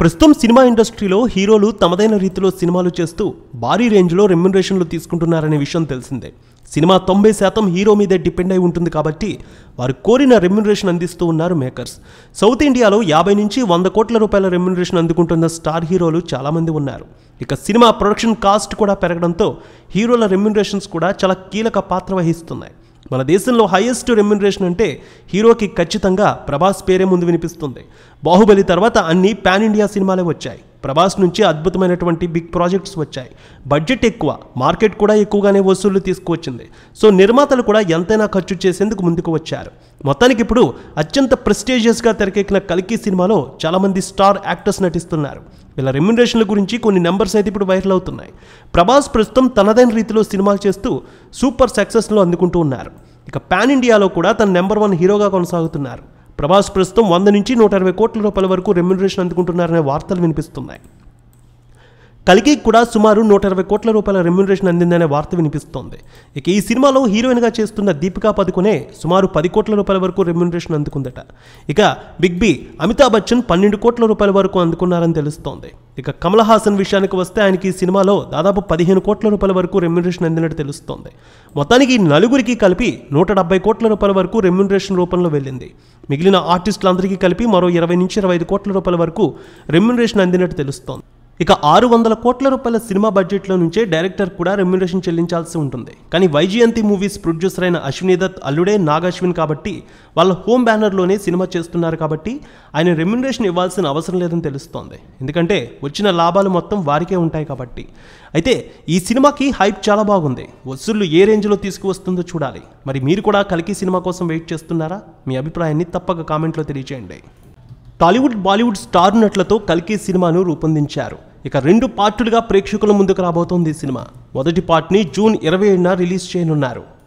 ప్రస్తుతం సినిమా ఇండస్ట్రీలో హీరోలు తమదైన రీతిలో సినిమాలు చేస్తూ భారీ రేంజ్లో రెమ్యునరేషన్లు తీసుకుంటున్నారనే విషయం తెలిసిందే. సినిమా 90% హీరో మీదే డిపెండ్ అయి ఉంటుంది కాబట్టి వారు కోరిన రెమ్యునరేషన్ అందిస్తూ ఉన్నారు మేకర్స్. సౌత్ ఇండియాలో 50 నుంచి 100 కోట్ల రూపాయల రెమ్యునరేషన్ అందుకుంటున్న స్టార్ హీరోలు చాలామంది ఉన్నారు. ఇక సినిమా ప్రొడక్షన్ కాస్ట్ కూడా పెరగడంతో హీరోల రెమ్యునరేషన్స్ కూడా చాలా కీలక పాత్ర వహిస్తున్నాయి. మన దేశంలో హైయెస్ట్ రెమ్యునరేషన్ అంటే హీరోకి ఖచ్చితంగా ప్రభాస్ పేరే ముందు వినిపిస్తుంది. బాహుబలి తర్వాత అన్ని పాన్ ఇండియా సినిమాలే వచ్చాయి. ప్రభాస్ నుంచి అద్భుతమైనటువంటి బిగ్ ప్రాజెక్ట్స్ వచ్చాయి. బడ్జెట్ ఎక్కువ, మార్కెట్ కూడా ఎక్కువగానే వసూళ్లు తీసుకువచ్చింది. సో నిర్మాతలు కూడా ఎంతైనా ఖర్చు చేసేందుకు ముందుకు వచ్చారు. మొత్తానికి ఇప్పుడు అత్యంత ప్రెస్టీజియస్గా తెరకెక్కిన కల్కి సినిమాలో చాలామంది స్టార్ యాక్టర్స్ నటిస్తున్నారు. వీళ్ళ రెమ్యునరేషన్ల గురించి కొన్ని నెంబర్స్ అయితే ఇప్పుడు వైరల్ అవుతున్నాయి. ప్రభాస్ ప్రస్తుతం తనదైన రీతిలో సినిమాలు చేస్తూ సూపర్ సక్సెస్లో అందుకుంటూ ఉన్నారు. ఇక పాన్ ఇండియాలో కూడా తన నెంబర్ 1 హీరోగా కొనసాగుతున్నారు. ప్రభాస్ ప్రస్తుతం 100 నుంచి 120 కోట్ల రూపాయల వరకు రెమ్యునరేషన్ అందుకుంటున్నారనే వార్తలు వినిపిస్తున్నాయి. కల్కి కూడా సుమారు 120 కోట్ల రూపాయల రెమ్యునరేషన్ అందిందనే వార్త వినిపిస్తోంది. ఇక ఈ సినిమాలో హీరోయిన్గా చేస్తున్న దీపికా పదుకునే సుమారు 10 కోట్ల రూపాయల వరకు రెమ్యునరేషన్ అందుకుందట. ఇక బిగ్ బి అమితాబ్ బచ్చన్ 12 కోట్ల రూపాయల వరకు అందుకున్నారని తెలుస్తోంది. ఇక కమల్ హాసన్ విషయానికి వస్తే ఆయనకి ఈ సినిమాలో దాదాపు 15 కోట్ల రూపాయల వరకు రెమ్యునరేషన్ అందినట్టు తెలుస్తోంది. మొత్తానికి నలుగురికి కలిపి 170 కోట్ల రూపాయల వరకు రెమ్యునరేషన్ రూపంలో వెళ్ళింది. మిగిలిన ఆర్టిస్టులందరికీ కలిపి మరో 20 నుంచి 25 కోట్ల రూపాయల వరకు రెమ్యునరేషన్ అందినట్టు తెలుస్తోంది. ఇక 600 కోట్ల రూపాయల సినిమా బడ్జెట్లో నుంచే డైరెక్టర్ కూడా రెమ్యునరేషన్ చెల్లించాల్సి ఉంటుంది. కానీ వైజయంతి మూవీస్ ప్రొడ్యూసర్ అయిన అశ్విని దత్ అల్లుడే నాగశ్విన్ కాబట్టి వాళ్ళ హోమ్ బ్యానర్లోనే సినిమా చేస్తున్నారు కాబట్టి ఆయన రెమ్యునరేషన్ ఇవ్వాల్సిన అవసరం లేదని తెలుస్తోంది. ఎందుకంటే వచ్చిన లాభాలు మొత్తం వారికే ఉంటాయి కాబట్టి. అయితే ఈ సినిమాకి హైప్ చాలా బాగుంది. వసూళ్లు ఏ రేంజ్లో తీసుకువస్తుందో చూడాలి. మరి మీరు కూడా కల్కి సినిమా కోసం వెయిట్ చేస్తున్నారా? మీ అభిప్రాయాన్ని తప్పక కామెంట్లో తెలియజేయండి. టాలీవుడ్, బాలీవుడ్ స్టార్ నటులతో కల్కి సినిమాను రూపొందించారు. ఇక 2 పార్టులుగా ప్రేక్షకుల ముందుకు రాబోతోంది ఈ సినిమా. మొదటి పార్ట్ని జూన్ 27న రిలీజ్ చేయనున్నారు.